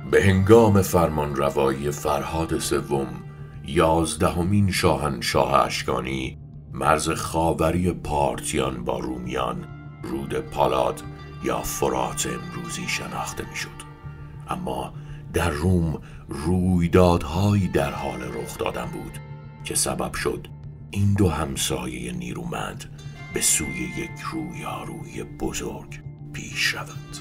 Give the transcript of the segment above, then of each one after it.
به هنگام فرمانروایی فرهاد سوم 11مین شاهنشاه اشکانی مرز خاوری پارتیان با رومیان رود پالاد یا فرات امروزی شناخته میشد. اما در روم رویدادهایی در حال رخ دادن بود که سبب شد این دو همسایه نیرومند به سوی یک رویارویی بزرگ پیش رود.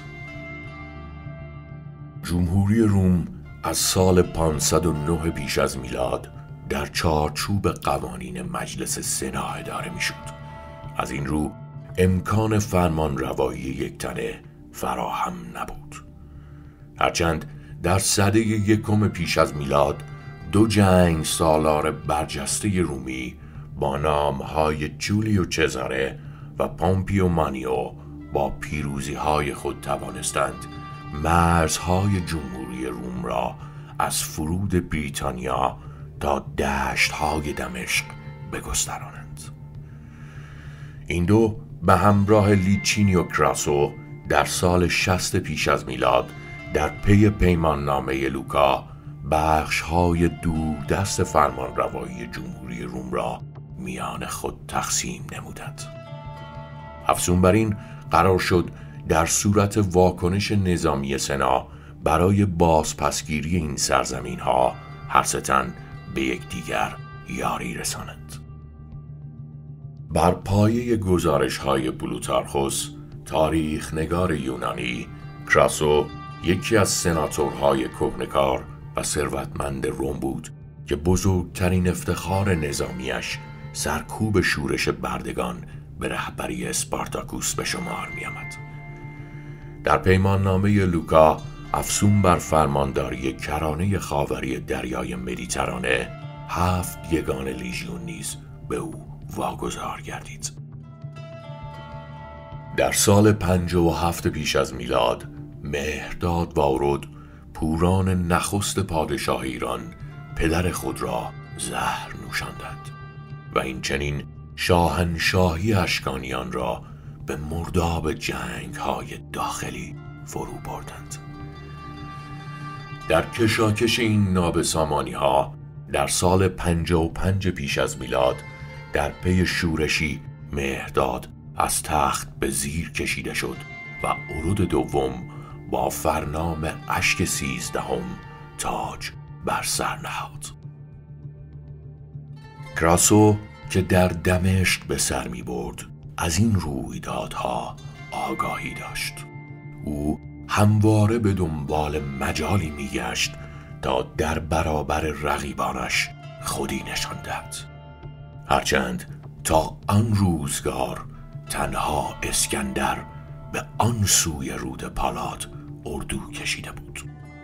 جمهوری روم از سال 509 پیش از میلاد در چارچوب قوانین مجلس سنا اداره میشد. از این رو امکان فرمان روایی یکتنه فراهم نبود. هرچند در سده یکم پیش از میلاد 2 جنگ سالار برجسته رومی با نامهای جولیو چزاره و پامپیو مانیو با پیروزی‌های خود توانستند مرزهای جمهوری روم را از فرود بریتانیا تا دشت‌های دمشق بگسترانند. این دو به همراه لیچینی و کراسو در سال 60 پیش از میلاد در پی پیمان نامه لوکا بخش‌های دوردست فرمانروایی جمهوری روم را میان خود تقسیم نمودند. افزون بر این قرار شد در صورت واکنش نظامی سنا برای بازپسگیری این سرزمین‌ها هر سه تن به یکدیگر یاری رسانند. بر پایه گزارش‌های پلوتارخوس تاریخ نگار یونانی، کراسو یکی از سناتورهای کهنکار و ثروتمند روم بود که بزرگترین افتخار نظامیش سرکوب شورش بردگان به رهبری اسپارتاکوس به شمار می آمد. در پیمان نامه لوکا افزون بر فرمانداری کرانه خاوری دریای مدیترانه 7 یگان لیژیون نیز به او واگذار گردید. در سال 57 پیش از میلاد مهرداد واورود پوران نخست پادشاه ایران پدر خود را زهر نوشاندند و این چنین شاهنشاهی اشکانیان را به مرداب جنگ‌های داخلی فرو بردند. در کشاکش این نابسامانی‌ها در سال 55 پیش از میلاد در پی شورشی مهرداد از تخت به زیر کشیده شد و اورود دوم با فرنام اشک 13 تاج بر سر نهاد. کراسو که در دمشق به سر می برد از این رویدادها آگاهی داشت. او همواره به دنبال مجالی می گشت تا در برابر رقیبانش خودی نشان دهد. هرچند تا آن روزگار تنها اسکندر به آن سوی رود پالاد اردو کشیده بود.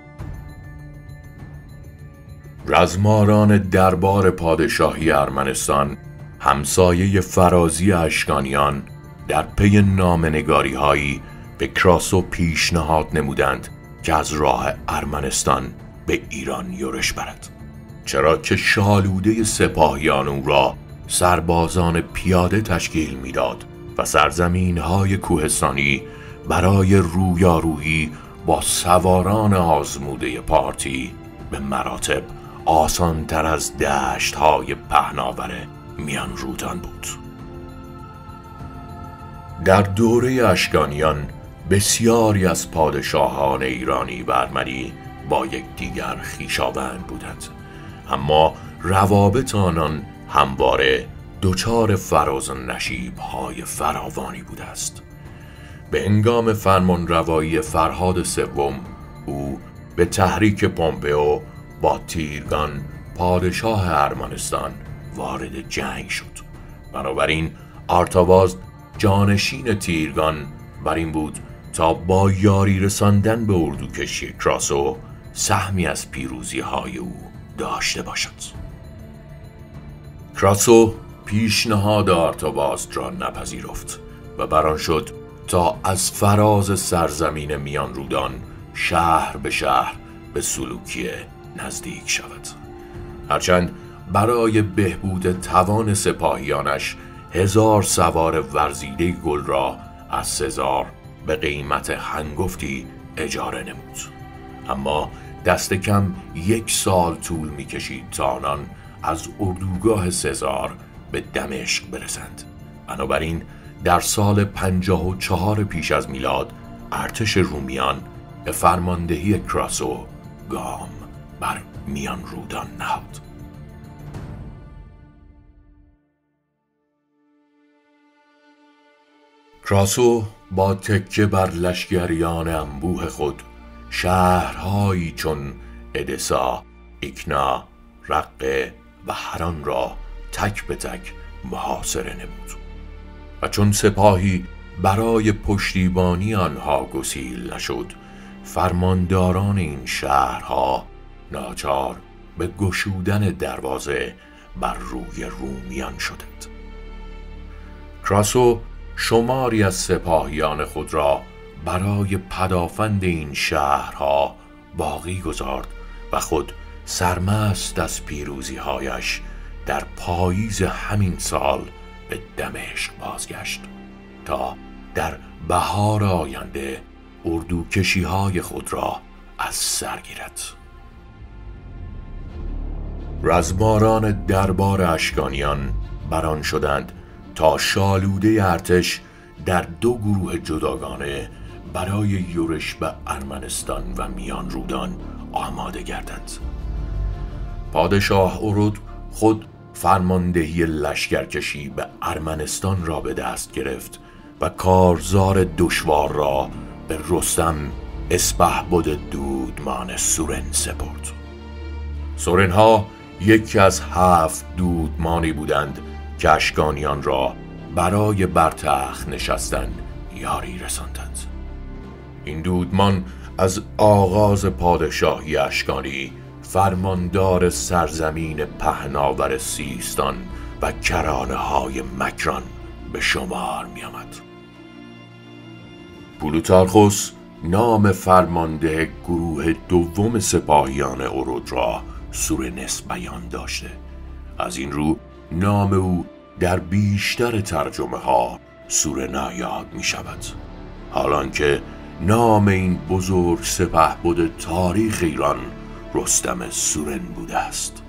رزماران دربار پادشاهی ارمنستان همسایه فرازی اشکانیان در پی نامه‌نگاری هایی به کراسو پیشنهاد نمودند که از راه ارمنستان به ایران یورش برد، چرا که شالوده سپاهیان او را سربازان پیاده تشکیل میداد و سرزمین‌های کوهستانی برای رویارویی با سواران آزموده پارتی به مراتب آسان‌تر از دشت‌های پهناور میان رودان بود. در دوره اشکانیان بسیاری از پادشاهان ایرانی و ارمنی با یکدیگر خویشاوند بودند، اما روابط آنان همواره دچار فراز و نشیب‌های فراوانی بوده است. به هنگام فرمانروایی فرهاد سوم او به تحریک پومپئو با تیرگان پادشاه ارمنستان وارد جنگ شد. بنابراین آرتاواز جانشین تیرگان بر این بود تا با یاری رساندن به اردوکشی کراسو سهمی از پیروزی‌های او داشته باشد. کراسو پیشنهاد آرتاواز را نپذیرفت و بران شد تا از فراز سرزمین میان رودان شهر به شهر به سلوکیه نزدیک شود. هرچند برای بهبود توان سپاهیانش 1000 سوار ورزیده گل را از سزار به قیمت هنگفتی اجاره نمود، اما دست کم 1 سال طول می کشید تا آنان از اردوگاه سزار به دمشق برسند. بنابراین در سال 54 پیش از میلاد ارتش رومیان به فرماندهی کراسو گام بر میان رودان نهاد. کراسو با تکیه بر لشکریان انبوه خود شهرهایی چون ادسا، ایکنا، رقه و هران را تک به تک محاصره نمود و چون سپاهی برای پشتیبانی آنها گسیل نشد، فرمانداران این شهرها ناچار به گشودن دروازه بر روی رومیان شدند. کراسو شماری از سپاهیان خود را برای پدافند این شهرها باقی گذارد و خود سرمست از پیروزی‌هایش در پاییز همین سال به دمشق بازگشت تا در بهار آینده اردوکشی‌های خود را از سر گیرد. رزماران دربار اشکانیان بران شدند تا شالوده ارتش در 2 گروه جداگانه برای یورش به ارمنستان و میان رودان آماده گردند. پادشاه ارود خود فرماندهی لشکرکشی به ارمنستان را به دست گرفت و کارزار دشوار را به رستم اسپهبد دودمان سورن سپرد. سورنها یکی از 7 دودمانی بودند که اشکانیان را برای بر تخت نشستن یاری رساندند. این دودمان از آغاز پادشاهی اشکانی فرماندار سرزمین پهناور سیستان و کرانه های مکران به شمار می آمد. پلوتارخوس نام فرمانده گروه دوم سپاهیان ارود را سورنس بیان داشته. از این رو نام او در بیشتر ترجمه ها سورنا یاد می شود، حالان که نام این بزرگ سپهبد تاریخ ایران رستم سورن بوده است.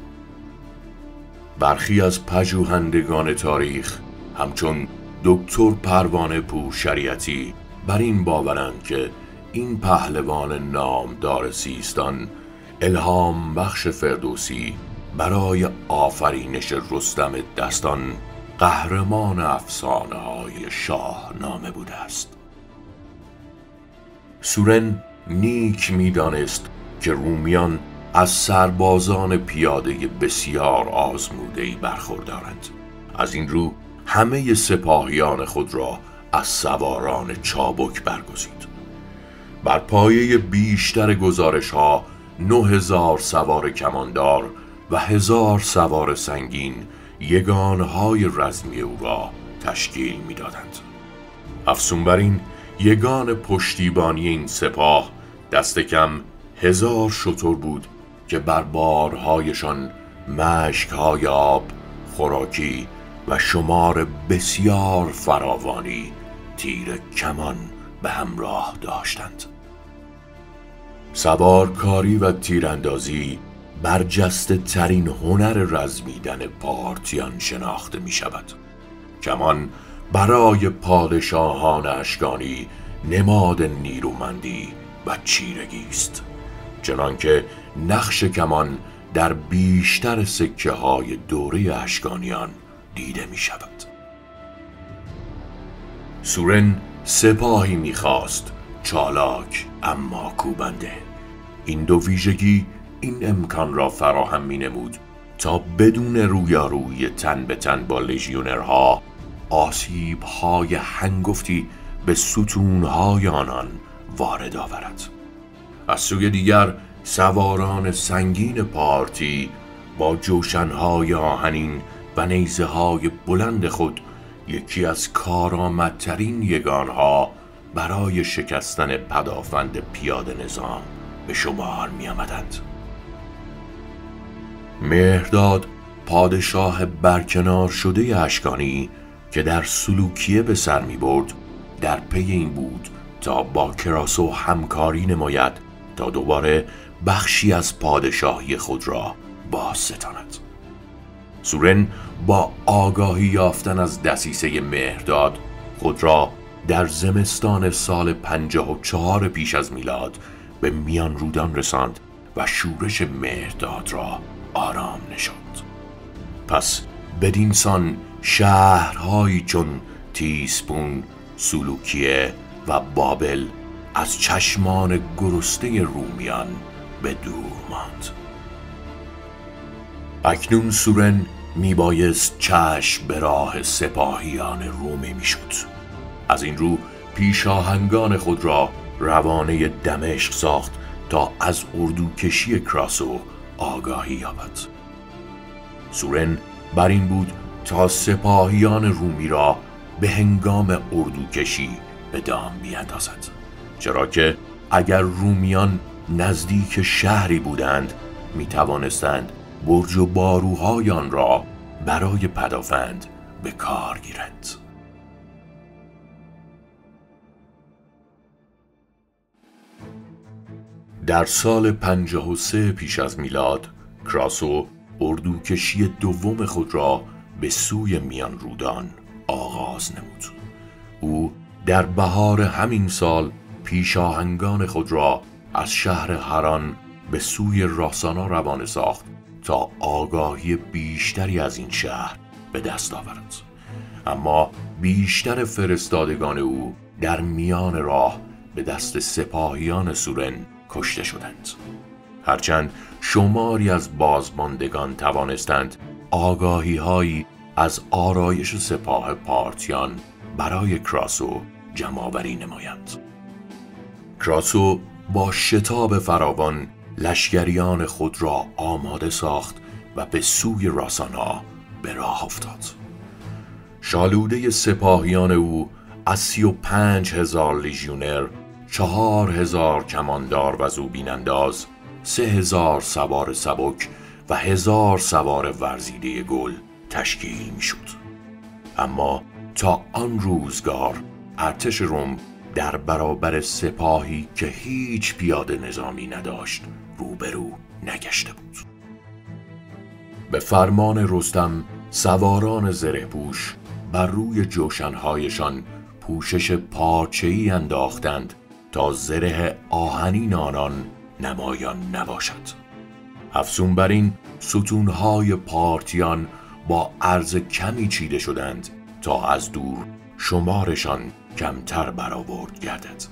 برخی از پژوهندگان تاریخ همچون دکتر پروانه پور شریعتی بر این باورند که این پهلوان نامدار سیستان الهام بخش فردوسی برای آفرینش رستم دستان قهرمان افسانه های شاهنامه بوده است. سورن نیک می دانست که رومیان از سربازان پیاده بسیار آزموده‌ای برخوردارند. از این رو همه سپاهیان خود را از سواران چابک برگزید. بر پایه بیشتر گزارش ها 9000 سوار کماندار و 1000 سوار سنگین یگانهای رزمی او را تشکیل می دادند. افزون بر این یگان پشتیبانی این سپاه دست کم 1000 شتر بود که بر بارهایشان مشکهای آب، خوراکی و شمار بسیار فراوانی تیر کمان به همراه داشتند. سوارکاری و تیراندازی برجسته ترین هنر رزمیدن پارتیان شناخته می شود. کمان برای پادشاهان اشکانی نماد نیرومندی و چیرگی است، چنانکه نقش کمان در بیشتر سکه های دوره اشکانیان دیده می شود. سورن سپاهی می خواست چالاک اما کوبنده. این دو ویژگی این امکان را فراهم می نمود تا بدون رویارویی تن به تن با لژیونرها آسیب‌های هنگفتی به ستون‌های آنان وارد آورد. از سوی دیگر سواران سنگین پارتی با جوشن‌های آهنین و نیزه‌های بلند خود یکی از کارآمدترین یگانها برای شکستن پدافند پیاده نظام به شمار می آمدند. مهرداد پادشاه برکنار شده اشکانی که در سلوکیه به سر می برد در پی این بود تا با کراسو همکاری نماید تا دوباره بخشی از پادشاهی خود را بازستاند. سورن با آگاهی یافتن از دسیسه مهرداد خود را در زمستان سال 54 پیش از میلاد به میان رودان رساند و شورش مهرداد را آرام نشاند. پس بدینسان شهرهایی چون تیسپون، سلوکیه و بابل از چشمان گرسنه رومیان به دور ماند. اکنون سورن میبایست چشم به راه سپاهیان رومی میشد. از این رو پیشاهنگان خود را روانه دمشق ساخت تا از اردوکشی کراسو آگاهی یابد. سورن بر این بود تا سپاهیان رومی را به هنگام اردوکشی به دام بیاندازد، چرا که اگر رومیان نزدیک شهری بودند می توانستند برج و باروهای آن را برای پدافند به کار گیرند. در سال 53 پیش از میلاد کراسو اردوکشی دوم خود را به سوی میان رودان آغاز نمود. او در بهار همین سال پیشاهنگان خود را از شهر هران به سوی راسانا روانه ساخت تا آگاهی بیشتری از این شهر به دست آورد. اما بیشتر فرستادگان او در میان راه به دست سپاهیان سورن کشته شدند. هرچند شماری از بازماندگان توانستند آگاهی هایی از آرایش سپاه پارتیان برای کراسو جمع‌آوری نمایند. کراسو با شتاب فراوان لشکریان خود را آماده ساخت و به سوی راسانا به راه افتاد. شالوده سپاهیان او از 35,000 لیژیونر، 4,000 کماندار و زوبین انداز، 3,000 سوار سبک و 1,000 سوار ورزیده گل تشکیل می شد. اما تا آن روزگار ارتش روم در برابر سپاهی که هیچ پیاده نظامی نداشت روبرو نگشته بود. به فرمان رستم سواران زره‌پوش بر روی جوشنهایشان پوشش پارچه‌ای انداختند تا زره آهنین آنان نمایان نباشد. افزون بر این ستونهای پارتیان با عرض کمی چیده شدند تا از دور شمارشان کمتر برآورد گردد.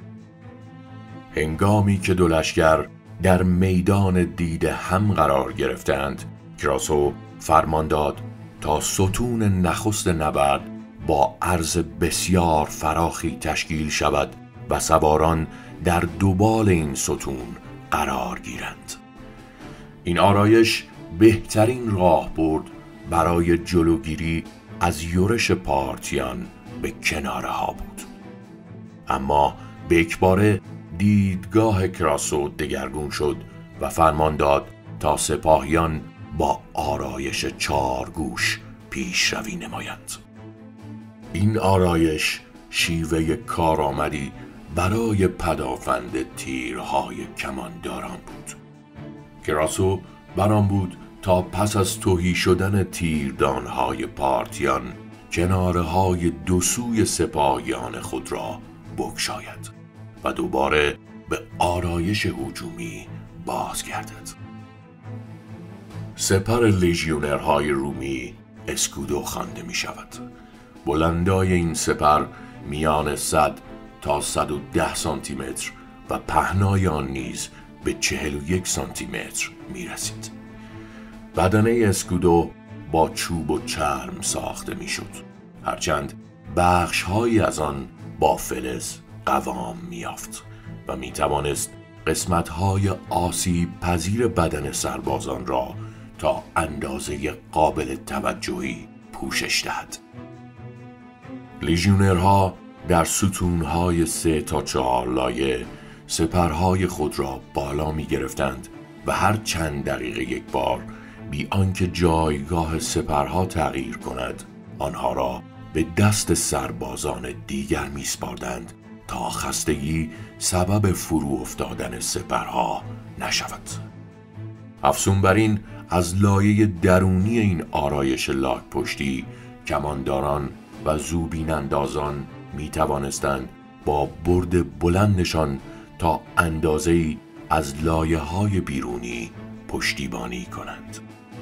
هنگامی که دو لشکر در میدان دید هم قرار گرفتند، کراسو فرمان داد تا ستون نخست نبرد با عرض بسیار فراخی تشکیل شود و سواران در دوبال این ستون قرار گیرند. این آرایش بهترین راه برد برای جلوگیری از یورش پارتیان به کناره ها بود. اما به یکباره دیدگاه کراسو دگرگون شد و فرمان داد تا سپاهیان با آرایش 4 گوش پیشروی نمایند. این آرایش شیوه کارآمدی برای پدافند تیرهای کمانداران بود. کراسو بران بود تا پس از تهی شدن تیردانهای پارتیان کناره های دو سوی سپاهیان خود را بگشاید و دوباره به آرایش هجومی بازگردد. سپر لیژیونرهای رومی اسکودو خوانده می شود. بلندای این سپر میان 100 تا 110 سانتی متر و پهنای آن نیز به 41 سانتی متر می رسید. بدنه اسکودو با چوب و چرم ساخته می شد، هرچند بخش‌هایی از آن با فلز قوام می یافت و می توانست قسمت‌های آسیب پذیر بدن سربازان را تا اندازه قابل توجهی پوشش دهد. لیژیونرها در ستونهای 3 تا 4 لایه سپرهای خود را بالا می گرفتند و هر چند دقیقه یک بار بی آنکه جایگاه سپرها تغییر کند آنها را به دست سربازان دیگر می سپردند تا خستگی سبب فرو افتادن سپرها نشود. افزون بر این، از لایه درونی این آرایش لاک پشتی کمانداران و زوبین اندازان می توانستند با برد بلندشان تا اندازه‌ای از لایه های بیرونی پشتیبانی کنند.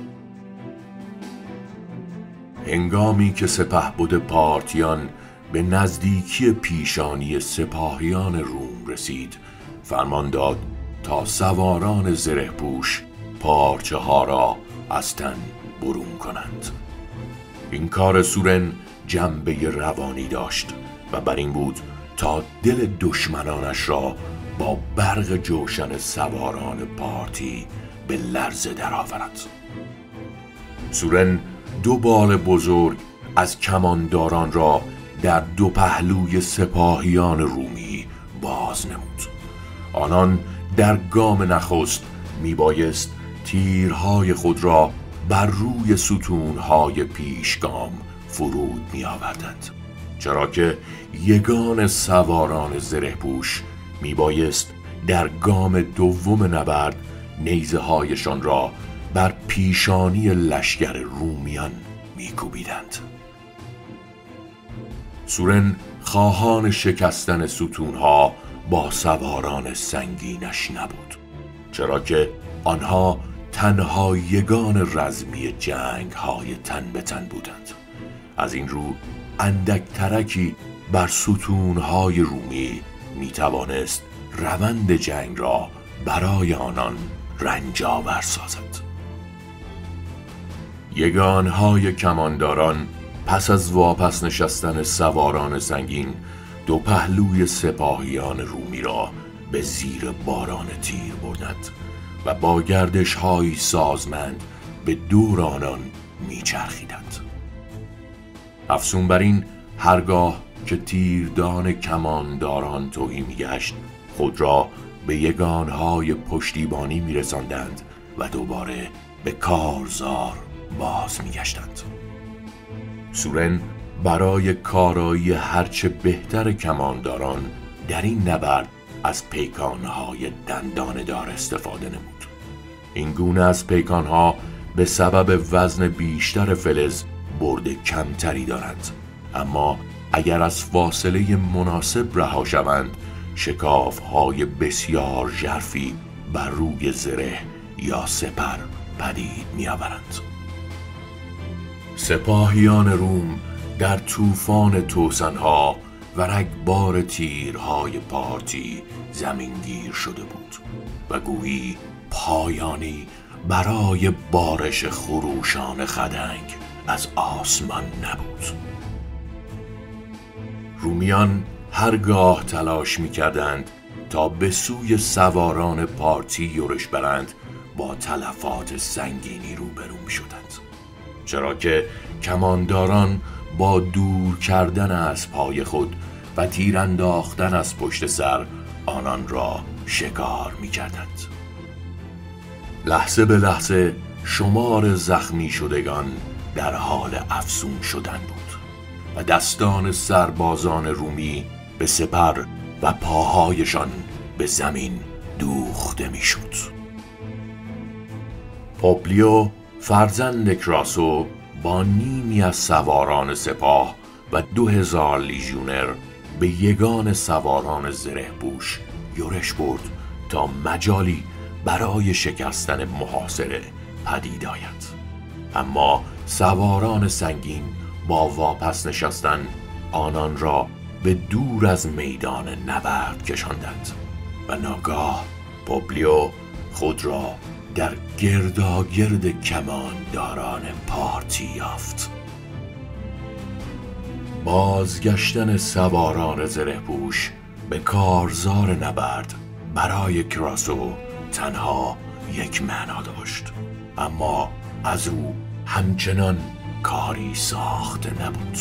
هنگامی که سپهبد پارتیان به نزدیکی پیشانی سپاهیان روم رسید، فرمان داد تا سواران زره‌پوش پارچه ها را از تن برون کنند. این کار سورن جنبه روانی داشت و بر این بود تا دل دشمنانش را با برق جوشن سواران پارتی به لرزه درآورد. سورن 2 بال بزرگ از کمانداران را در 2 پهلوی سپاهیان رومی باز نمود. آنان در گام نخست میبایست تیرهای خود را بر روی ستونهای پیشگام فرود میآوردند، چرا که یگان سواران زره‌پوش میبایست در گام دوم نبرد نیزه هایشان را بر پیشانی لشکر رومیان میکوبیدند. سورن خواهان شکستن ستونها با سواران سنگینش نبود، چرا که آنها تنها یگان رزمی جنگ های تن به تن بودند. از این رو اندک ترکی بر ستونهای رومی می توانست روند جنگ را برای آنان رنجاور سازد. یگانهای کمانداران پس از واپس نشستن سواران سنگین 2 پهلوی سپاهیان رومی را به زیر باران تیر بردند و با گردش‌های سازمند به دور آنان میچرخیدند. افزون بر این، هرگاه که تیردان کمانداران تهی میگشت، خود را به یگانهای پشتیبانی میرساندند و دوباره به کارزار باز میگشتند. سورن برای کارایی هرچه بهتر کمانداران در این نبرد از پیکانهای دندانه‌دار استفاده نمود. این گونه از پیکانها به سبب وزن بیشتر فلز برد کمتری دارند، اما اگر از فاصله مناسب رها شوند، شکافهای بسیار ژرفی بر روی زره یا سپر پدید می‌آورند. سپاهیان روم در طوفان توسنها و رگبار تیرهای پارتی زمینگیر شده بود و گویی پایانی برای بارش خروشان خدنگ از آسمان نبود. رومیان هرگاه تلاش می‌کردند تا به سوی سواران پارتی یورش برند، با تلفات سنگینی روبرو می‌شدند، چرا که کمانداران با دور کردن اسب‌های خود و تیر انداختن از پشت سر آنان را شکار می‌کردند. لحظه به لحظه شمار زخمی شدگان در حال افزون شدن بود و دستان سربازان رومی به سپر و پاهایشان به زمین دوخته می‌شد. پوبلیو فرزند کراسو با نیمی از سواران سپاه و 2000 لیژیونر به یگان سواران زره‌پوش یورش برد تا مجالی برای شکستن محاصره پدید آید. اما سواران سنگین با واپس نشستن آنان را به دور از میدان نبرد کشاندند و ناگاه پوبلیو خود را در گرداگرد کمانداران پارتی یافت. بازگشتن سواران زره‌پوش به کارزار نبرد برای کراسو تنها یک معنا داشت، اما از او همچنان کاری ساخته نبود.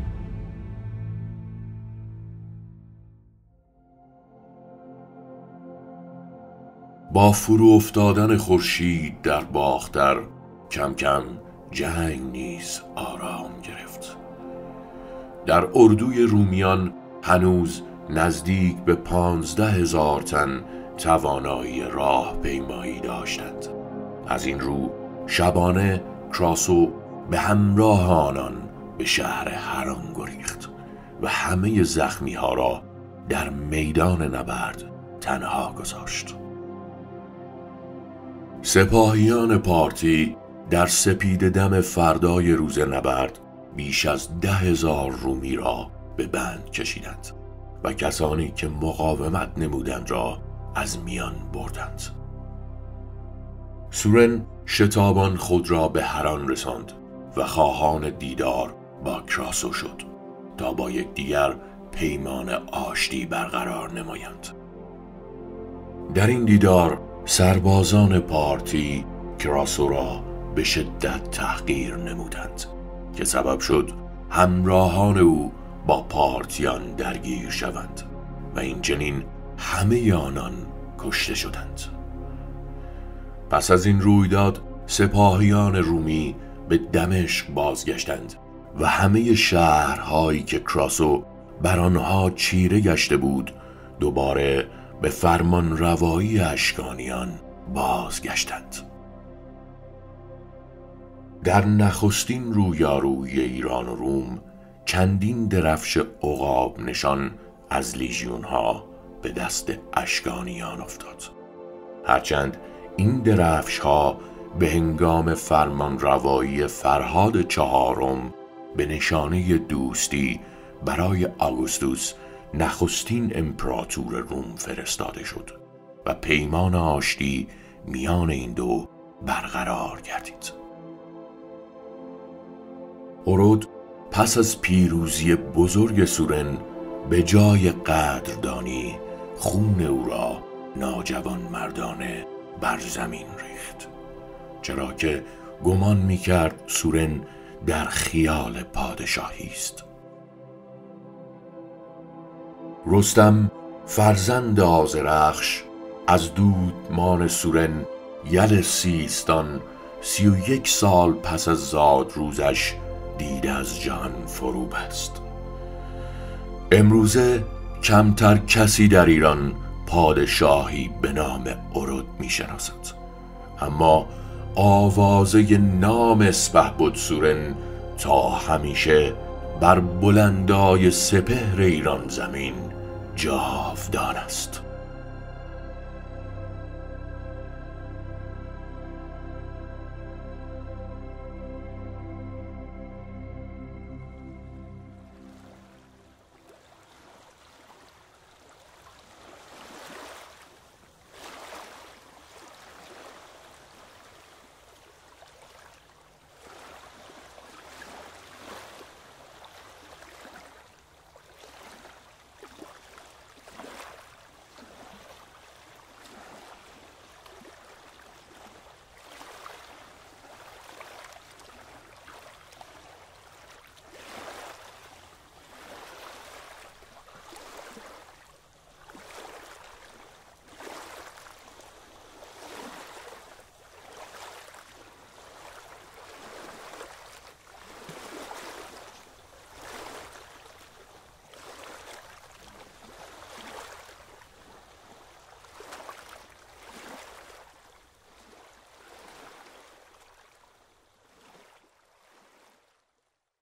با فرو افتادن خورشید در باختر کم کم جنگ نیز آرام گرفت. در اردوی رومیان هنوز نزدیک به 15,000 تن توانایی راه پیمایی داشتند. از این رو شبانه کراسو به همراه آنان به شهر هران گریخت و همه زخمی ها را در میدان نبرد تنها گذاشت. سپاهیان پارتی در سپید دم فردای روز نبرد بیش از 10,000 رومی را به بند کشیدند و کسانی که مقاومت نمودند را از میان بردند. سورن شتابان خود را به هران رساند و خواهان دیدار با کراسو شد تا با یکدیگر پیمان آشتی برقرار نمایند. در این دیدار سربازان پارتی کراسو را به شدت تحقیر نمودند که سبب شد همراهان او با پارتیان درگیر شوند و این چنین همه آنان کشته شدند. پس از این رویداد سپاهیان رومی به دمشق بازگشتند و همه شهرهایی که کراسو بر آنها چیره گشته بود دوباره به فرمان روایی اشکانیان بازگشتند. در نخستین رویارویی ایران و روم چندین درفش عقاب نشان از لیژیون ها به دست اشکانیان افتاد. هرچند این درفش ها به هنگام فرمان روایی فرهاد چهارم به نشانه دوستی برای آگوستوس نخستین امپراتور روم فرستاده شد و پیمان آشتی میان این دو برقرار گردید. اورود پس از پیروزی بزرگ سورن به جای قدردانی خون او را ناجوان مردانه بر زمین ریخت، چرا که گمان می‌کرد سورن در خیال پادشاهی است. رستم فرزند آذرخش از دودمان سورن یل سیستان 31 سال پس از زاد روزش دید از جان فرو بست. امروزه کمتر کسی در ایران پادشاهی به نام اورود می شناسد، اما آوازه نام اسپهبد سورن تا همیشه بر بلندای سپهر ایران زمین جاودان است.